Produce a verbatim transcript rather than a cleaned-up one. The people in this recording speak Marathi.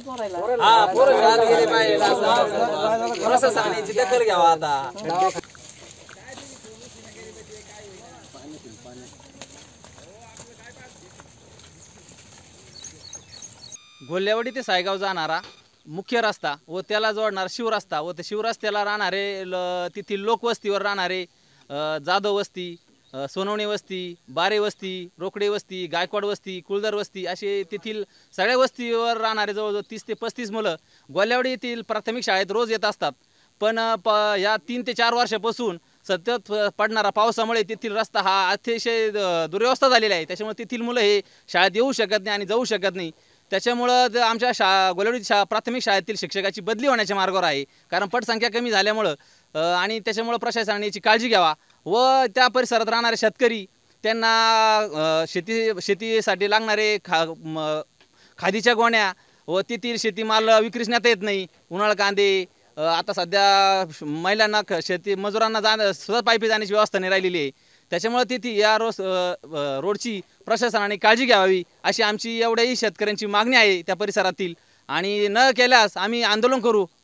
हा पोरं शाळेत गेले पाहिजे असं प्रशासनाची दखल घ्यावा आता. गोल्हेवाडी ते सायगाव जाणारा मुख्य रस्ता व त्याला जोडणारा शिवरस्ता व त्या शिवरस्त्याला राहणारे तेथील लोकवस्तीवर राहणारे जाधव वस्ती, सोनवणे वस्ती, बारे वस्ती, रोकडे वस्ती, गायकवाड वस्ती, कुळदर वस्ती असे तेथील सगळ्या वस्तीवर राहणारे जवळजवळ तीस ते पस्तीस मुलं गोल्हेवाडी येथील प्राथमिक शाळेत रोज येत असतात. पण प या तीन ते चार वर्षापासून सतत पडणारा पावसामुळे तेथील रस्ता हा अतिशय दुर्व्यवस्था झालेला आहे. त्याच्यामुळे तेथील मुलं हे शाळेत येऊ शकत नाही आणि जाऊ शकत नाही. त्याच्यामुळं आमच्या शा गोल्हेवाडी शा प्राथमिक शाळेतील शिक्षकाची बदली होण्याच्या मार्गावर आहे. कारण पटसंख्या कमी झाल्यामुळं आणि त्याच्यामुळं प्रशासनाने याची काळजी घ्यावा व त्या परिसरात राहणारे शेतकरी त्यांना शेती शेतीसाठी लागणारे खा खादीच्या गोण्या व तेथील शेतीमाल विक्रीस नेता येत नाही. उन्हाळ कांदे आता सध्या महिलांना शेती मजुरांना जा सुद्धा पायपी जाण्याची व्यवस्था नाही राहिलेली आहे. त्याच्यामुळे तिथे या रोज रोडची प्रशासनाने काळजी घ्यावी अशी आमची एवढ्याही शेतकऱ्यांची मागणी आहे त्या परिसरातील. आणि न केल्यास आम्ही आंदोलन करू